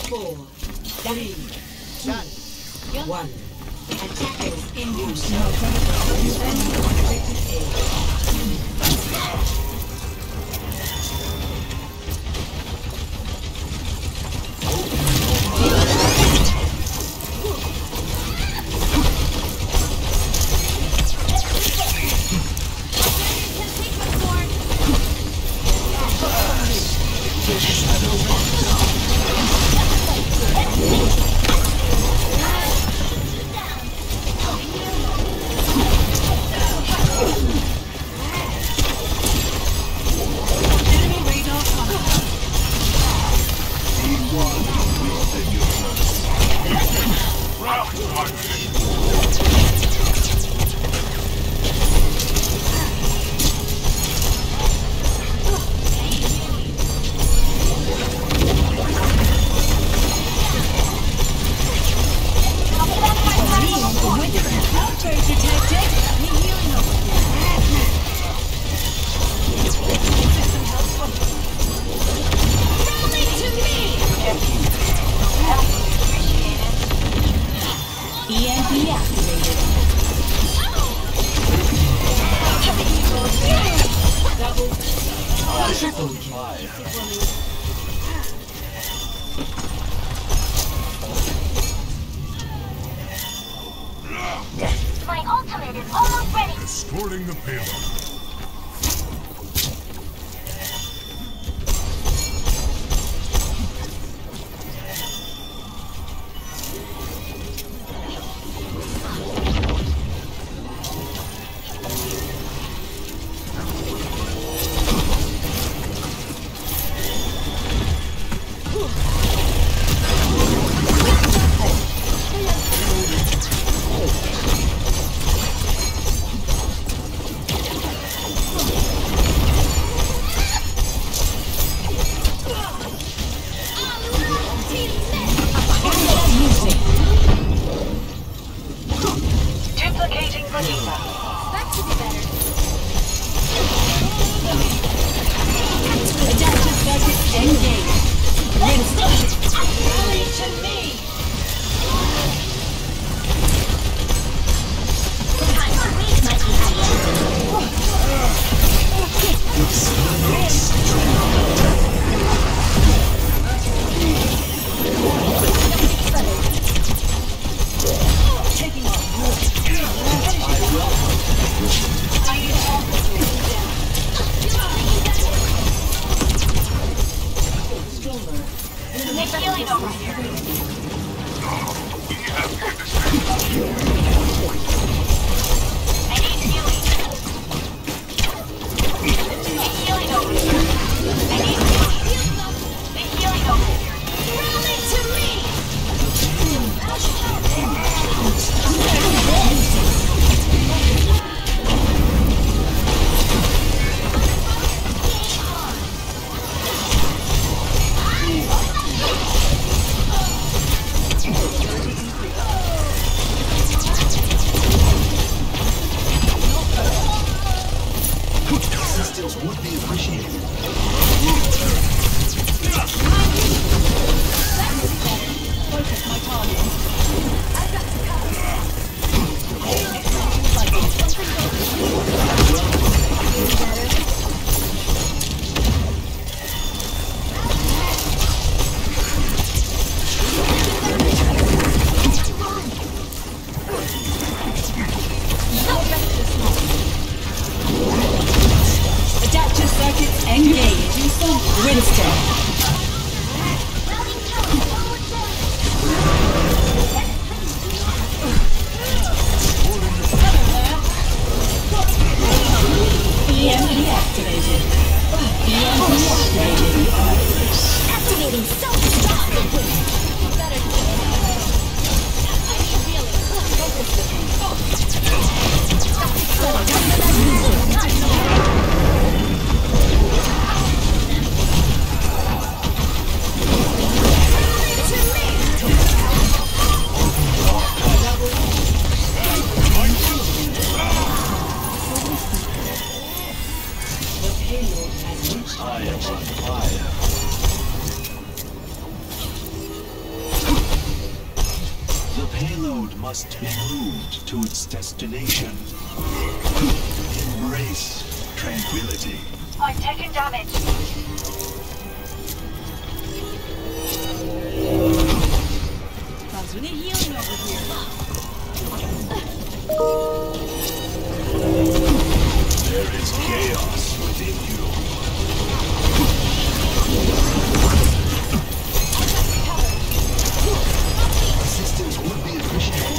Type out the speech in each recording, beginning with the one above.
4, 3, 2, 1. Attackers in use. My ultimate is almost ready. Escorting the payload. must be moved to its destination. Embrace tranquility. I'm taking damage. We need healing over here. There is chaos within you. Assistance would be appreciated.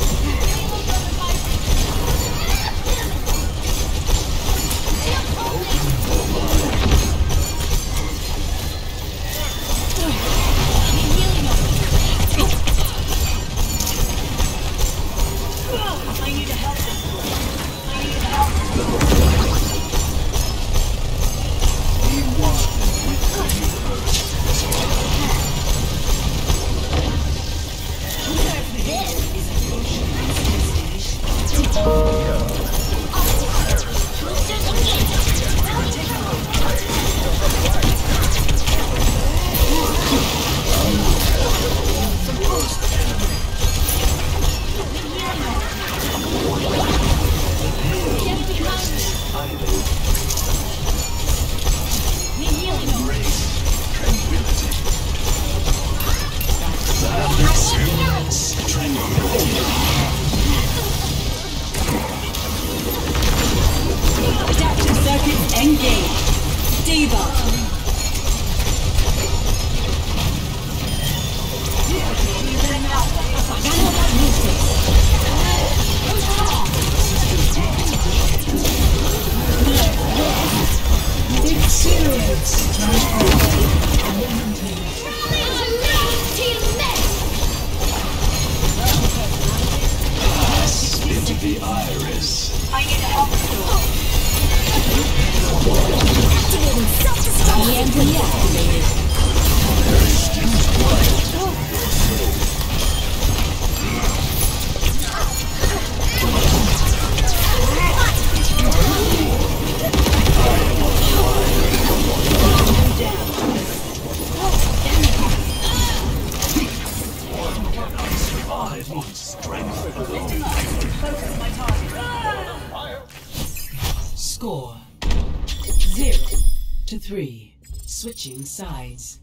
Adaptive circuits engaged. Debuff. Into the iris. I need help. Activating self-destruct. EMP activated. There is still quiet in your soul. Survive on strength alone. Score 0-3. Switching sides.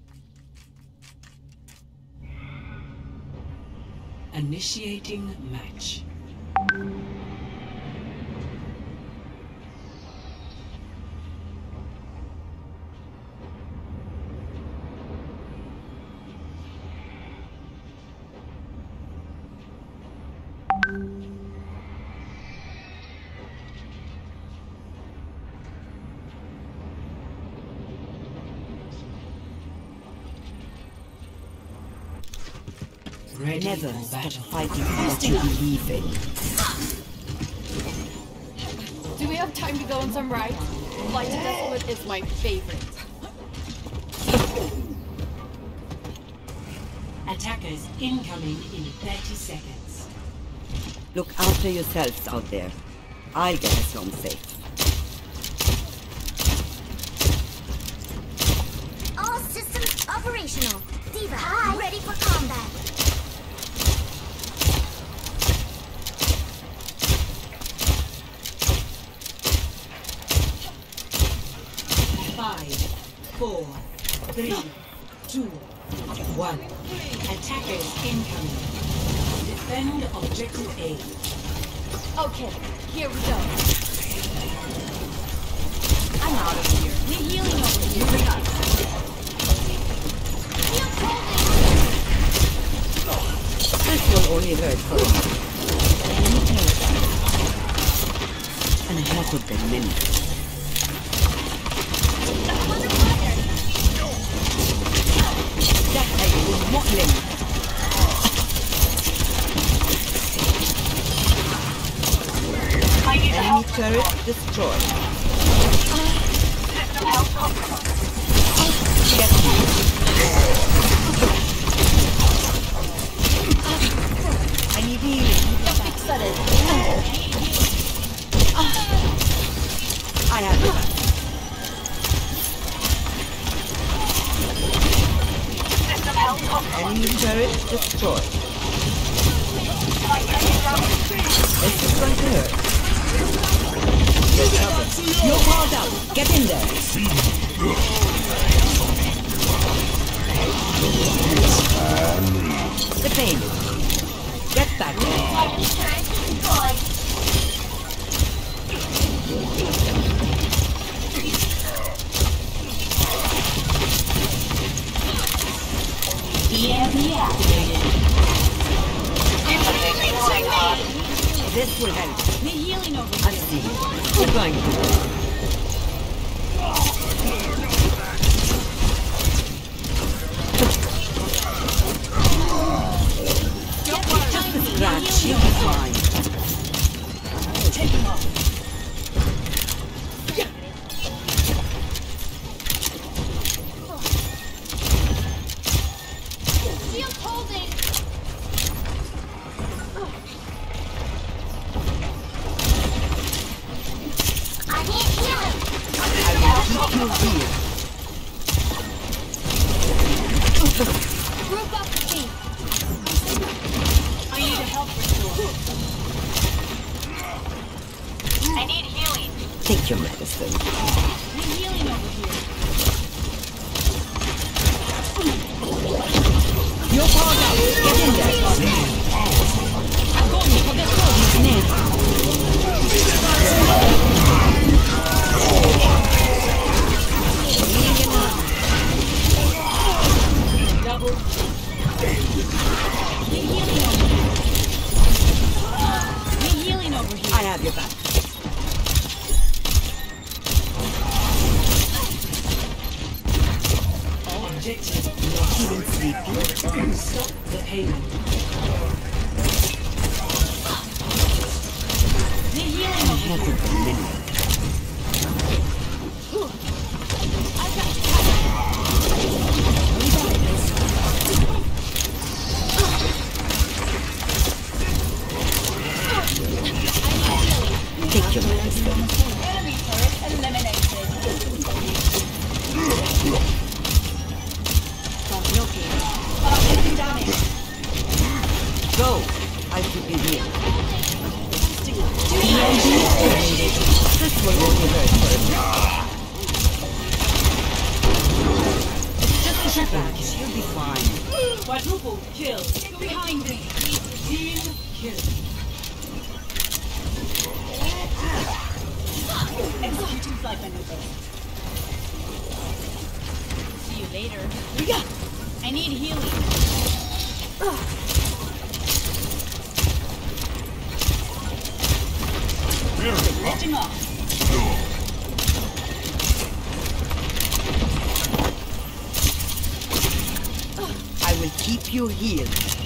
Initiating match. Ready Never for stop battle. fighting for what you believe in. Do we have time to go on some rides? Flight to Desolate is my favorite. Attackers incoming in 30 seconds. Look after yourselves out there. I'll get us home safe. All systems operational. Diva, ready for combat. Five, 4, 3, 2, 1. Attackers incoming. Defend objective A. Okay, here we go. I'm out of here. Need healing over here. This will only hurt for a moment. And I have put them in. That I will not let. I need Enemy help. turret destroyed. System health compromised. Get I need healing. Set it. I have it. System health compromised. Enemy turret destroyed. This is going to hurt. You're covered. You're powered up. Get in there. The pain. Get back there. EMP activated. This will help. Need healing over I've seen it. We're going to work. Just a scratch. You'll be fine. Take him off. Shield holding. I need healing. I will keep you here. Group up with me. I need a help restore. I need healing. Take your medicine. Need healing over here. You're powered up. Get in there. I'm going to forget all these names. Double. Need healing over here. Need healing over here. I have your back. Objective Even sleepy. stop the payload. Need healing over here. Hasn't been minute. I've got you Take your medicine. Enemy turret eliminated. Stop looking. Taking damage. Go. I should be here. This one will be very first. It's just a scratch. You'll be fine. Quadruple kill. Behind me. Team kill. Executing flight maneuver. See you later. I need healing. Lifting off. I will keep you healed.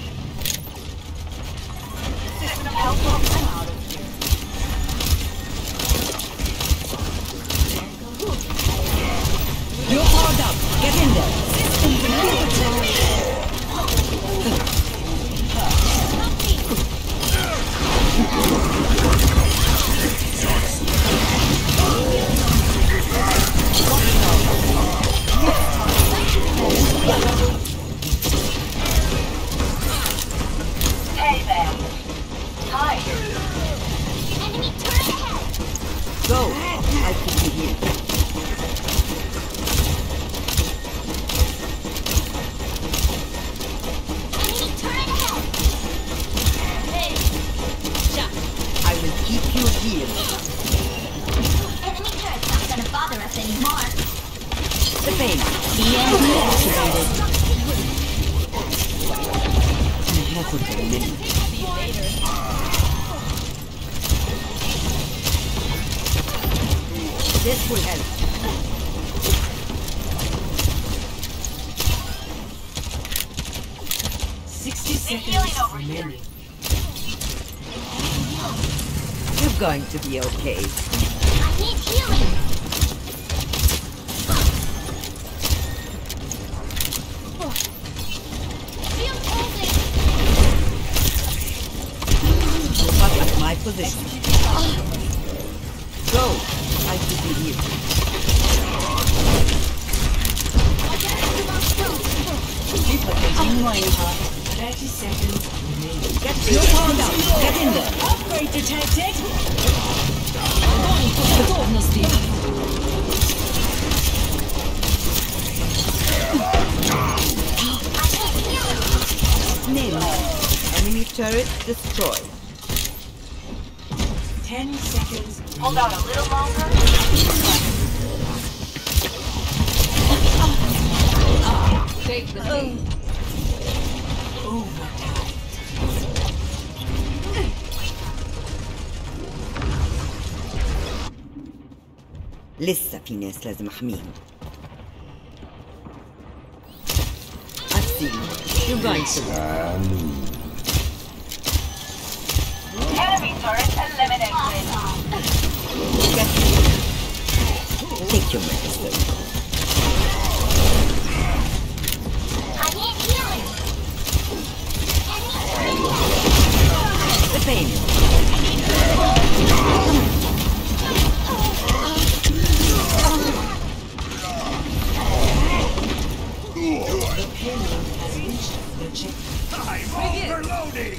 I'm out of here. You're powered up. Get in there. Hey there. Hi. Enemy turret ahead. Go. I'll keep you healed. Enemy turret ahead. Hey. I will keep you healed. Enemy turret's not gonna bother us anymore. The pain. EMP activated. I haven't been minute. See you later. This will help. Seconds remaining. You're going to be okay. I need healing. Shield holding. But at my position. Go. I should be healed. Duplicating Reinhardt. 30 seconds remaining. You're powered up. Get in there. Upgrade detected. Готовности. Name. Enemy turret destroyed. 10 seconds. Hold on a little longer. Take the lead. لسه في ناس لازم احميهم. I've seen you. You're going to Enemy turret eliminated. get take your medicine. I need healing. The pain. The payload has reached the checkpoint. I'm overloading!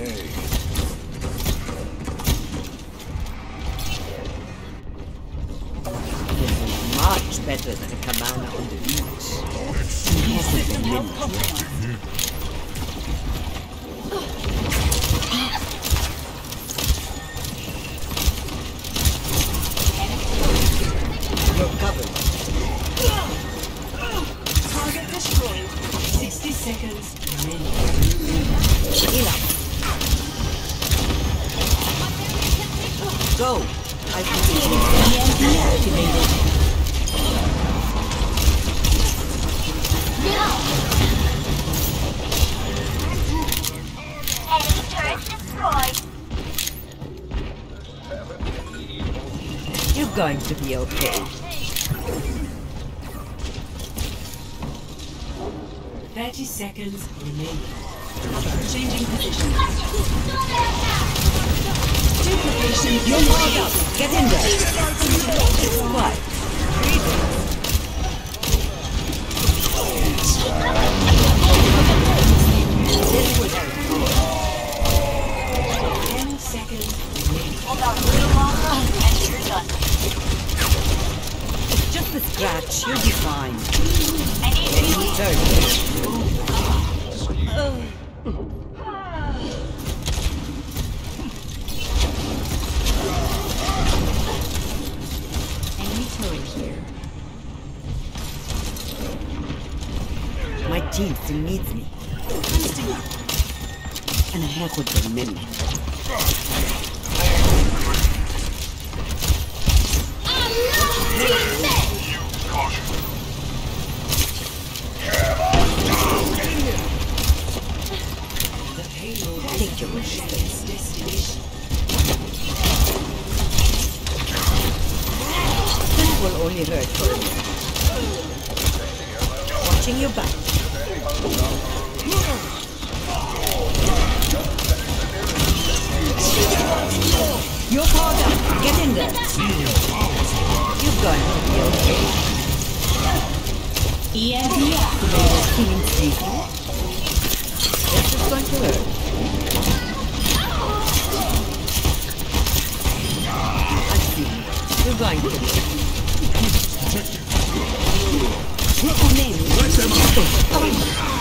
This is much better than a cabana on the beach. System health compromised. You're covered. Target destroyed. 60 seconds remaining. Enough. Go. I can see you. EMP activated. Enemy turret destroyed. You're going to be okay. 30 seconds remaining. Changing position. Duplication. You're powered up. Get in there. What? This will help. 10 seconds remaining. Hold on a little longer and you're done. It's just a scratch. You'll be fine. I need Enemy turret. Enemy turret here. My team still needs me. أنا هاخد بالي منك. The payload Take your wish. its destination. This will only hurt for a minute. Watching your back. You're powered up. Get in there. You're going to be okay. EMP activated. Feeling sleepy? This is going to hurt. I see. You're going to be. Name.